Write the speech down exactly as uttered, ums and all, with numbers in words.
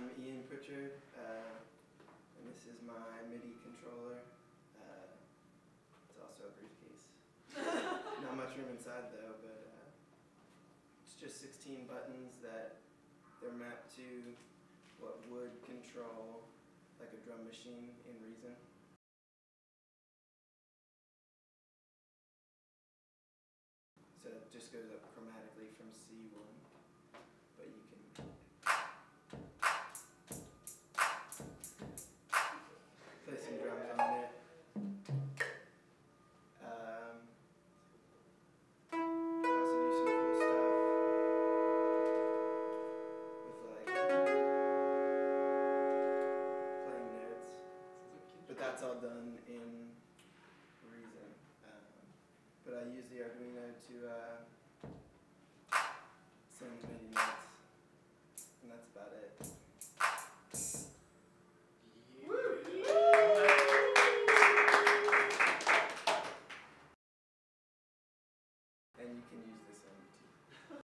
I'm Ian Pritchard, uh, and this is my MIDI controller. Uh, it's also a briefcase. Not much room inside though, but uh, it's just sixteen buttons that they're mapped to what would control like a drum machine in Reason. So it just goes up chromatically from C one, but you can play some drums on it. Um, you can also do some cool stuff with like playing notes, but that's all done in Reason. Um, but I use the Arduino to uh, send MIDI